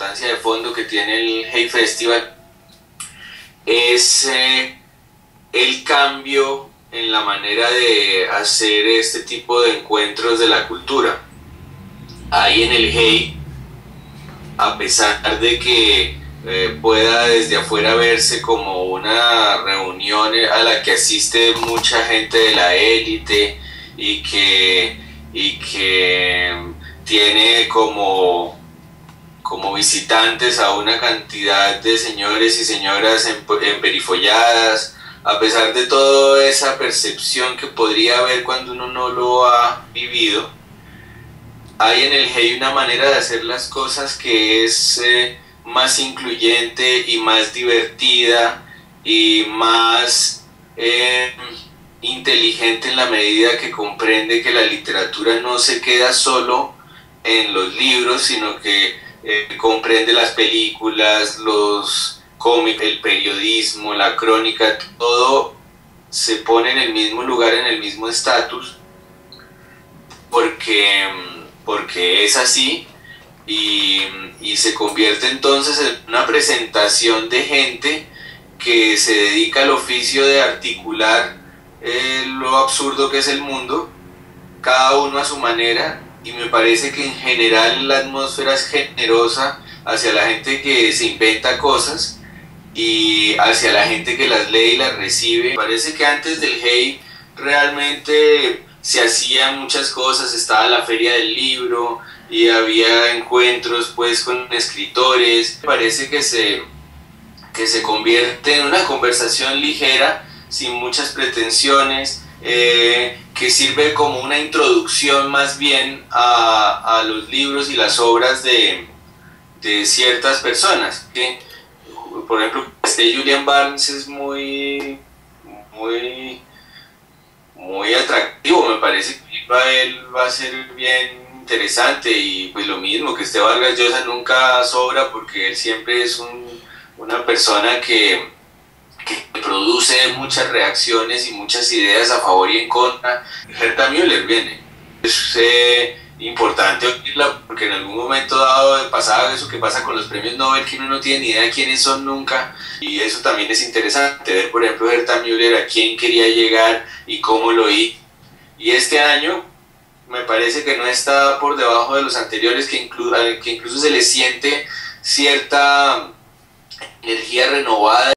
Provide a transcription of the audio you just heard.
importancia de fondo que tiene el Hay Festival es el cambio en la manera de hacer este tipo de encuentros de la cultura. Ahí en el Hay, a pesar de que pueda desde afuera verse como una reunión a la que asiste mucha gente de la élite y que tiene como visitantes a una cantidad de señores y señoras emperifolladas, a pesar de toda esa percepción que podría haber cuando uno no lo ha vivido, hay en el Hay una manera de hacer las cosas que es más incluyente y más divertida y más inteligente en la medida que comprende que la literatura no se queda solo en los libros, sino que comprende las películas, los cómics, el periodismo, la crónica, todo se pone en el mismo lugar, en el mismo estatus, porque es así, y se convierte entonces en una presentación de gente que se dedica al oficio de articular lo absurdo que es el mundo, cada uno a su manera, y me parece que en general la atmósfera es generosa hacia la gente que se inventa cosas y hacia la gente que las lee y las recibe. Me parece que antes del Hay realmente se hacían muchas cosas, estaba la feria del libro y había encuentros pues con escritores. Me parece que se convierte en una conversación ligera, sin muchas pretensiones, que sirve como una introducción más bien a los libros y las obras de ciertas personas. ¿Sí? Por ejemplo, Julian Barnes es muy atractivo, me parece que él va a ser bien interesante, y pues lo mismo que Vargas Llosa nunca sobra, porque él siempre es una persona que produce muchas reacciones y muchas ideas a favor y en contra. Herta Müller viene. Es importante oírla, porque en algún momento dado pasaba eso que pasa con los premios Nobel, que uno no tiene ni idea de quiénes son nunca, y eso también es interesante, ver por ejemplo Herta Müller a quién quería llegar y cómo lo hizo. Y este año me parece que no está por debajo de los anteriores, que incluso se le siente cierta energía renovada